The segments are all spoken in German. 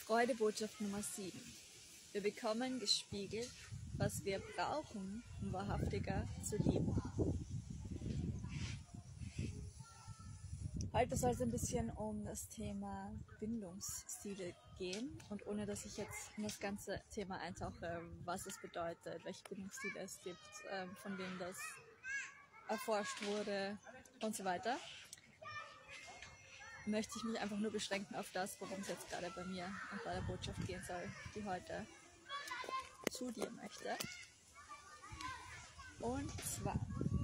Freudebotschaft Nummer 7. Wir bekommen gespiegelt, was wir brauchen, um wahrhaftiger zu lieben. Heute soll es ein bisschen um das Thema Bindungsstile gehen und ohne dass ich jetzt in das ganze Thema eintauche, was es bedeutet, welche Bindungsstile es gibt, von wem das erforscht wurde und so weiter, möchte ich mich einfach nur beschränken auf das, worum es jetzt gerade bei mir und bei der Botschaft gehen soll, die heute zu dir möchte. Und zwar,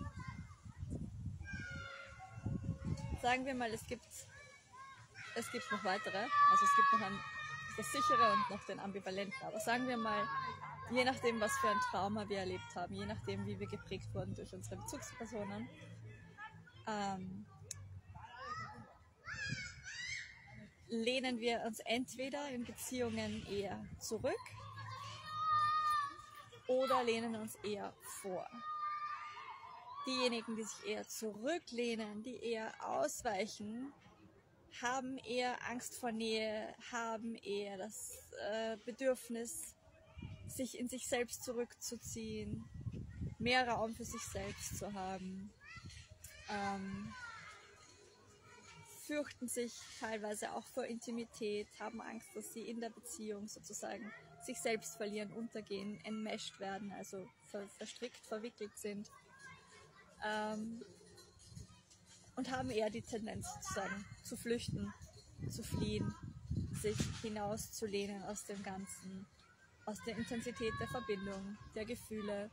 sagen wir mal, es gibt noch weitere, also es gibt noch das Sichere und noch den Ambivalenten, aber sagen wir mal, je nachdem, was für ein Trauma wir erlebt haben, je nachdem, wie wir geprägt wurden durch unsere Bezugspersonen, lehnen wir uns entweder in Beziehungen eher zurück oder lehnen uns eher vor. Diejenigen, die sich eher zurücklehnen, die eher ausweichen, haben eher Angst vor Nähe, haben eher das Bedürfnis, sich in sich selbst zurückzuziehen, mehr Raum für sich selbst zu haben, fürchten sich teilweise auch vor Intimität, haben Angst, dass sie in der Beziehung sozusagen sich selbst verlieren, untergehen, enmeshed werden, also verstrickt, verwickelt sind, und haben eher die Tendenz sozusagen zu flüchten, zu fliehen, sich hinauszulehnen aus dem Ganzen, aus der Intensität der Verbindung, der Gefühle,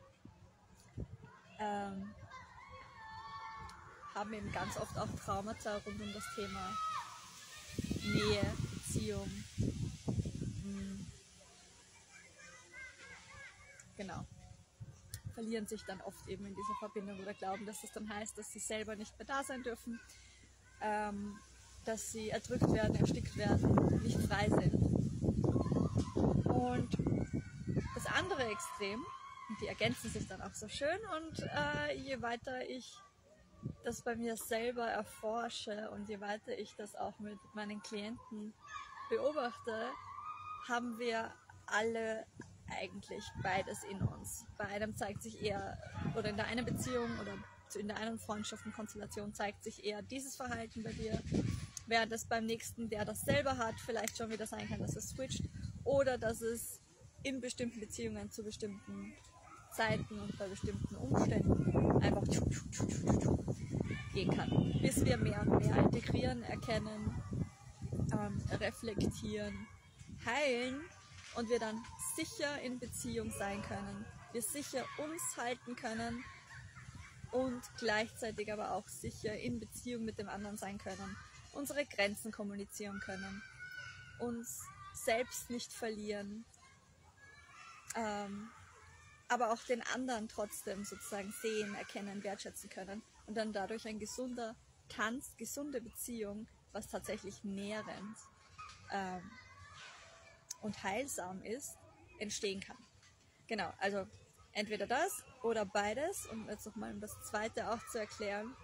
haben eben ganz oft auch Traumata rund um das Thema Nähe, Beziehung, genau, verlieren sich dann oft eben in dieser Verbindung oder glauben, dass das dann heißt, dass sie selber nicht mehr da sein dürfen, dass sie erdrückt werden, erstickt werden, nicht frei sind. Und das andere Extrem, und die ergänzen sich dann auch so schön, und je weiter ich das bei mir selber erforsche und je weiter ich das auch mit meinen Klienten beobachte, haben wir alle eigentlich beides in uns. Bei einem zeigt sich eher, oder in der einen Beziehung oder in der einen Freundschaftenkonstellation zeigt sich eher dieses Verhalten bei dir, während es beim nächsten, der das selber hat, vielleicht schon wieder sein kann, dass es switcht oder dass es in bestimmten Beziehungen zu bestimmten Zeiten und bei bestimmten Umständen einfach gehen kann, bis wir mehr und mehr integrieren, erkennen, reflektieren, heilen und wir dann sicher in Beziehung sein können, wir sicher uns halten können und gleichzeitig aber auch sicher in Beziehung mit dem anderen sein können, unsere Grenzen kommunizieren können, uns selbst nicht verlieren, aber auch den anderen trotzdem sozusagen sehen, erkennen, wertschätzen können und dann dadurch ein gesunde Beziehung, was tatsächlich nährend und heilsam ist, entstehen kann. Genau, also entweder das oder beides, und jetzt nochmal um das zweite auch zu erklären,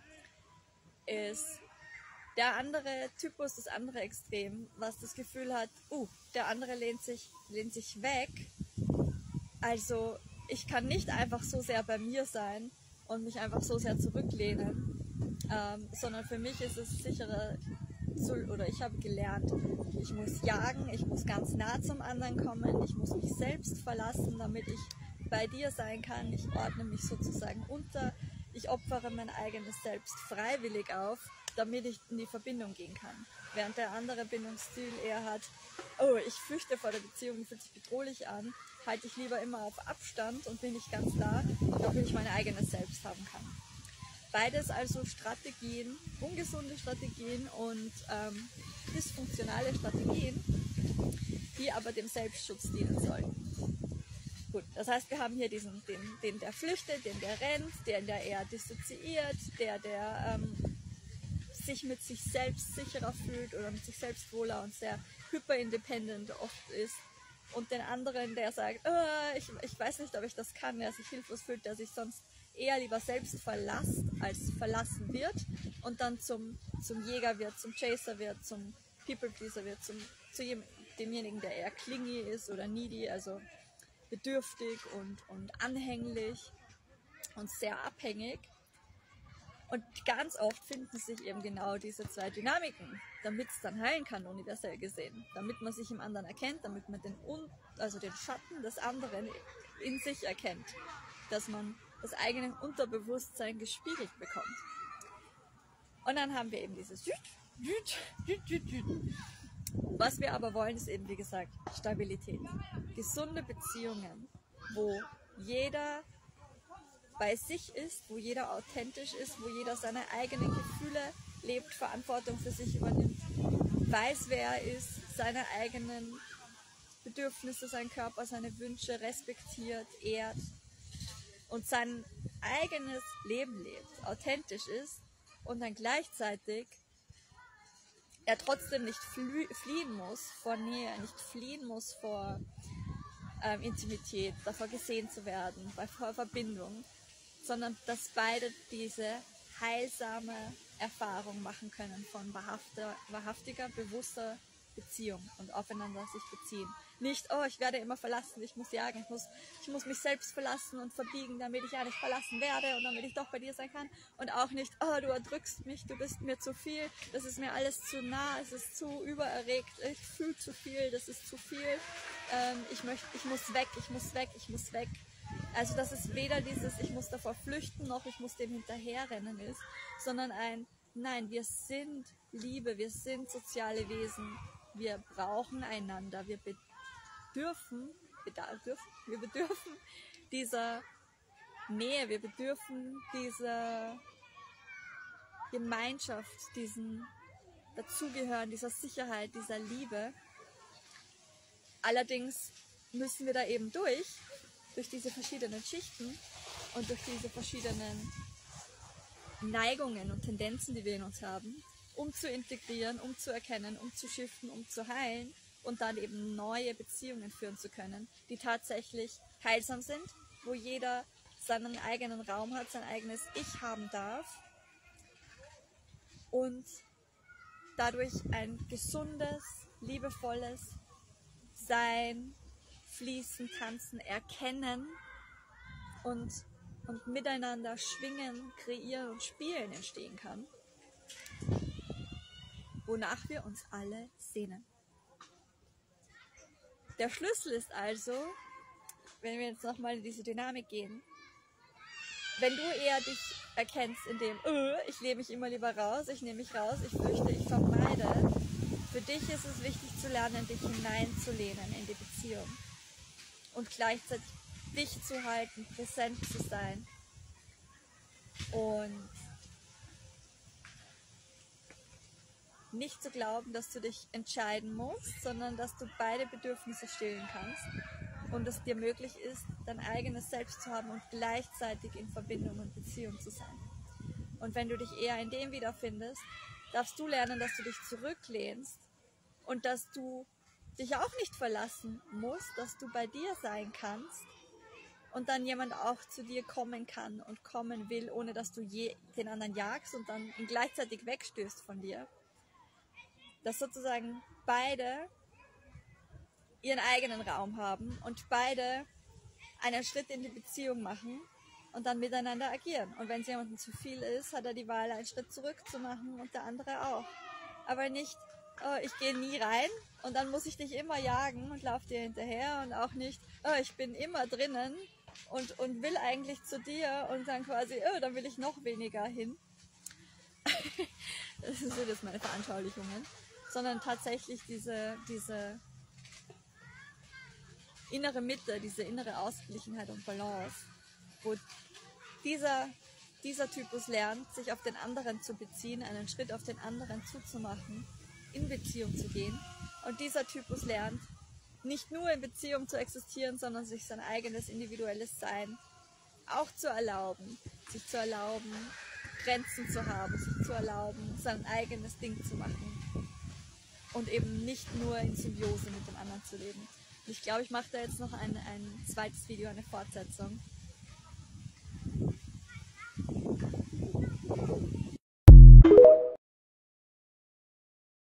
ist der andere Typus, das andere Extrem, was das Gefühl hat, der andere lehnt sich weg. Also ich kann nicht einfach so sehr bei mir sein und mich einfach so sehr zurücklehnen, sondern für mich ist es sicherer, oder ich habe gelernt, ich muss jagen, ich muss ganz nah zum anderen kommen, ich muss mich selbst verlassen, damit ich bei dir sein kann, ich ordne mich sozusagen unter, ich opfere mein eigenes Selbst freiwillig auf, damit ich in die Verbindung gehen kann. Während der andere Bindungsstil eher hat, ich fürchte vor der Beziehung, fühlt sich bedrohlich an, halte ich lieber immer auf Abstand und bin nicht ganz da, damit ich mein eigenes Selbst haben kann. Beides also Strategien, ungesunde Strategien und dysfunktionale Strategien, die aber dem Selbstschutz dienen sollen. Gut, das heißt, wir haben hier den der flüchtet, den der rennt, der eher dissoziiert, der sich mit sich selbst sicherer fühlt oder mit sich selbst wohler und sehr hyperindependent oft ist. Und den anderen, der sagt, ich weiß nicht, ob ich das kann, der sich hilflos fühlt, der sich sonst eher lieber selbst verlässt, als verlassen wird und dann zum Jäger wird, zum Chaser wird, zum People-Pleaser wird, zu demjenigen, der eher clingy ist oder needy, also bedürftig und anhänglich und sehr abhängig. Und ganz oft finden sich eben genau diese zwei Dynamiken, damit es dann heilen kann, universell gesehen. Damit man sich im anderen erkennt, damit man den Schatten des anderen in sich erkennt. Dass man das eigene Unterbewusstsein gespiegelt bekommt. Und dann haben wir eben dieses Was wir aber wollen, ist eben, wie gesagt, Stabilität. Gesunde Beziehungen, wo jeder bei sich ist, wo jeder authentisch ist, wo jeder seine eigenen Gefühle lebt, Verantwortung für sich übernimmt, weiß, wer er ist, seine eigenen Bedürfnisse, seinen Körper, seine Wünsche respektiert, ehrt und sein eigenes Leben lebt, authentisch ist und dann gleichzeitig er trotzdem nicht fliehen muss vor Nähe, nicht fliehen muss vor Intimität, davor gesehen zu werden, vor Verbindung, sondern dass beide diese heilsame Erfahrung machen können von wahrhaftiger, bewusster Beziehung und aufeinander sich beziehen. Nicht, oh, ich werde immer verlassen, ich muss jagen, ich muss mich selbst verlassen und verbiegen, damit ich ja nicht verlassen werde und damit ich doch bei dir sein kann. Und auch nicht, oh, du erdrückst mich, du bist mir zu viel, das ist mir alles zu nah, es ist zu übererregt, ich fühle zu viel, das ist zu viel, ich muss weg. Also dass es weder dieses, ich muss davor flüchten, noch ich muss dem hinterherrennen ist, sondern nein, wir sind Liebe, wir sind soziale Wesen, wir brauchen einander, wir bedürfen dieser Nähe, wir bedürfen dieser Gemeinschaft, diesem Dazugehören, dieser Sicherheit, dieser Liebe. Allerdings müssen wir da eben durch diese verschiedenen Schichten und durch diese verschiedenen Neigungen und Tendenzen, die wir in uns haben, um zu integrieren, um zu erkennen, um zu shiften, um zu heilen und dann eben neue Beziehungen führen zu können, die tatsächlich heilsam sind, wo jeder seinen eigenen Raum hat, sein eigenes Ich haben darf und dadurch ein gesundes, liebevolles Sein, Fließen, Tanzen, Erkennen und miteinander schwingen, kreieren und spielen entstehen kann, wonach wir uns alle sehnen. Der Schlüssel ist also, wenn wir jetzt nochmal in diese Dynamik gehen, wenn du eher dich erkennst in dem, ich lehne mich immer lieber raus, ich nehme mich raus, ich flüchte, ich vermeide, für dich ist es wichtig zu lernen, dich hineinzulehnen in die Beziehung und gleichzeitig dich zu halten, präsent zu sein und nicht zu glauben, dass du dich entscheiden musst, sondern dass du beide Bedürfnisse stillen kannst und es dir möglich ist, dein eigenes Selbst zu haben und gleichzeitig in Verbindung und Beziehung zu sein. Und wenn du dich eher in dem wiederfindest, darfst du lernen, dass du dich zurücklehnst und dass du dich auch nicht verlassen musst, dass du bei dir sein kannst und dann jemand auch zu dir kommen kann und kommen will, ohne dass du den anderen jagst und dann ihn gleichzeitig wegstößt von dir. Dass sozusagen beide ihren eigenen Raum haben und beide einen Schritt in die Beziehung machen und dann miteinander agieren. Und wenn es jemandem zu viel ist, hat er die Wahl, einen Schritt zurück zu machen und der andere auch. Aber nicht, oh, ich gehe nie rein und dann muss ich dich immer jagen und laufe dir hinterher und auch nicht, oh, ich bin immer drinnen und will eigentlich zu dir und dann quasi, oh, dann will ich noch weniger hin. Das sind so jetzt meine Veranschaulichungen. Sondern tatsächlich diese innere Mitte, diese innere Ausgeglichenheit und Balance, wo dieser Typus lernt, sich auf den anderen zu beziehen, einen Schritt auf den anderen zuzumachen, in Beziehung zu gehen. Und dieser Typus lernt, nicht nur in Beziehung zu existieren, sondern sich sein eigenes individuelles Sein auch zu erlauben, sich zu erlauben, Grenzen zu haben, sich zu erlauben, sein eigenes Ding zu machen. Und eben nicht nur in Symbiose mit dem anderen zu leben. Und ich glaube, ich mache da jetzt noch ein zweites Video, eine Fortsetzung,